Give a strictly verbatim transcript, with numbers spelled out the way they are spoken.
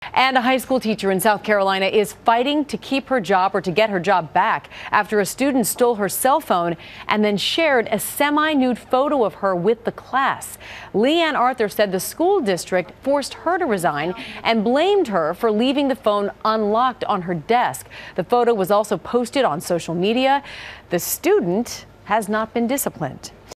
And a high school teacher in South Carolina is fighting to keep her job or to get her job back after a student stole her cell phone and then shared a semi-nude photo of her with the class. Leigh Anne Arthur said the school district forced her to resign and blamed her for leaving the phone unlocked on her desk. The photo was also posted on social media. The student has not been disciplined.